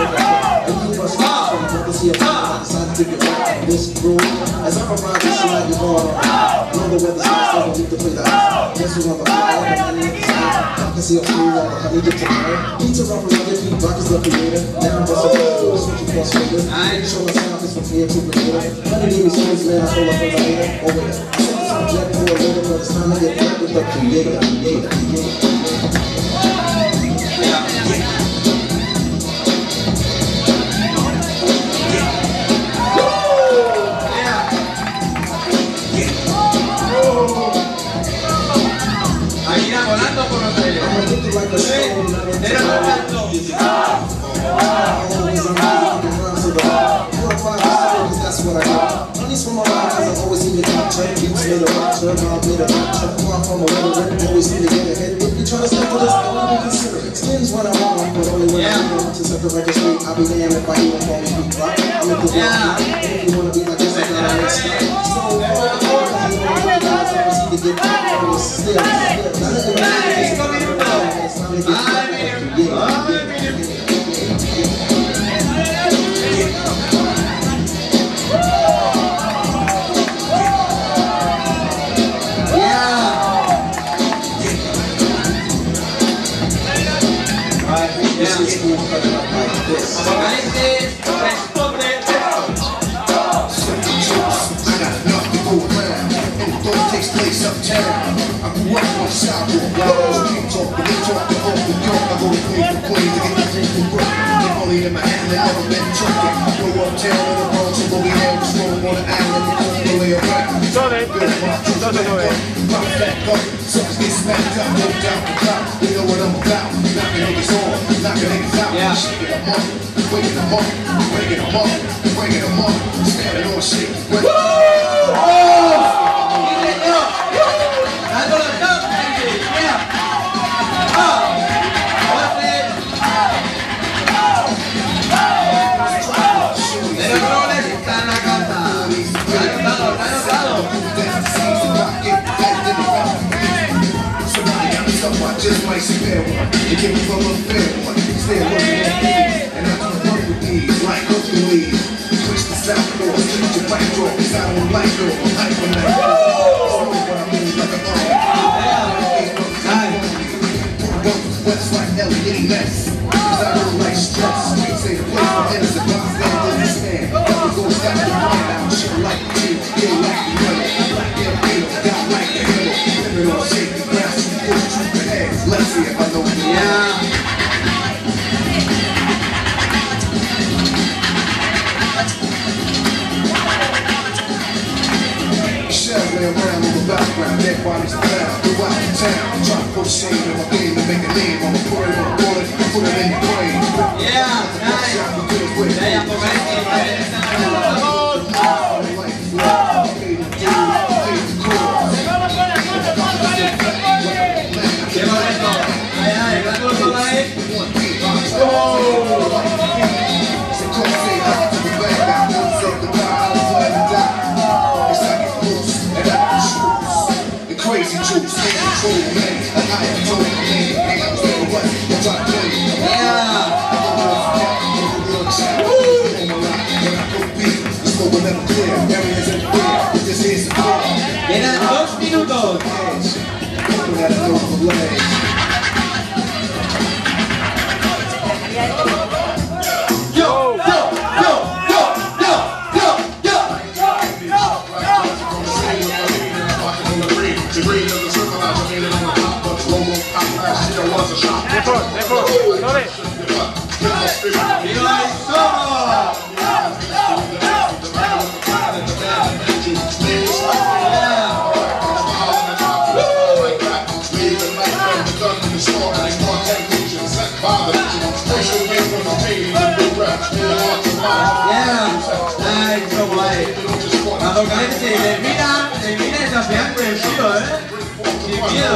This room, as I arrive, this slide, you're going on. Know the weather's nice, so don't need to play the ice. Guess who's on the fly, and I need the sky. I can see a few on the honey dip tonight. Pizza rock from other feet, rock is the creator. Now I'm just a little switching cross fingers. Show my sound, this from here to creator. Honey gave me stories, man, I stole up from the hater. Oh wait, I said this on Jack for a later, but it's time to get back with the creator. Volando por los aires. Pero volando. That's what I got. Money's from my life, cause I always need to top track. Beats made a rock, turn on, made a rock, truck, walk from a little bit, always need to get ahead. If you try to step with this, I won't be considered. Skins when I want, but only when I want to set the record straight. I'll be damned if I even call me beat rock. I'm at the rock. If you wanna be like this, I gotta make style. So, to get back, still, in my hand, they never been trucking. Go uptown in the Bronx, and we have a strong on the island, and the way around. Pop back up, suckers get smacked up, no doubt the clout. They know what I'm about, knocking niggas on, knocking niggas out. Shaking them up, waking them up, breaking them up, breaking them up, standing on shit. Just might spare one, and give me from a fair one. Stay working on these, and I'm gonna work with these, like Hercules. Switch to South North, switch to White Door, cause I don't like girl, I'm hyper like that. Slow when I move like an army. West like Elliot Ness, cause I don't like stress. Streets say the place for innocent bystanders to stand. Never go stop the run out, shit like the team, get like the money. Like their beat, got like the middle, living on shaky grass. Let's see if I know what Shells lay around in the background, dead bodies found throughout the town. Try to put shame in my game and make a name. I'ma put it on the bullet, put it in your brain. Crazy juice, control man, and I am told man, hands on what, what's I play? Quedan 2 minutos. Cuando Caliente termina desafiando el tiro, sin miedo.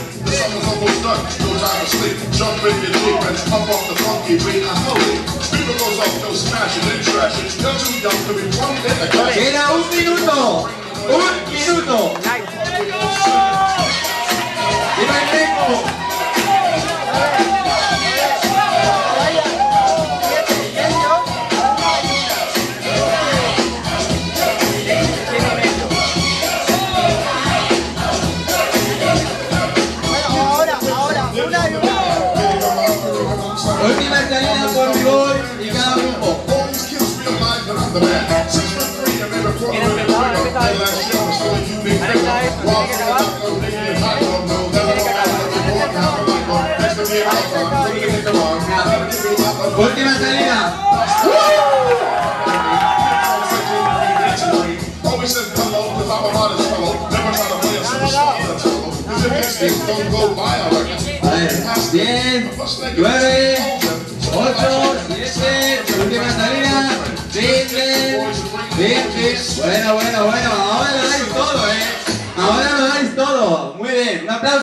Queda 1 minuto. 1 minuto. ¡Viva el Meco! Última salida. A ver, 10, 9, 8, 7, última salida, 15, 20. Bueno, bueno, bueno, ahora lo dais todo, ahora lo dais todo. Muy bien, un aplauso.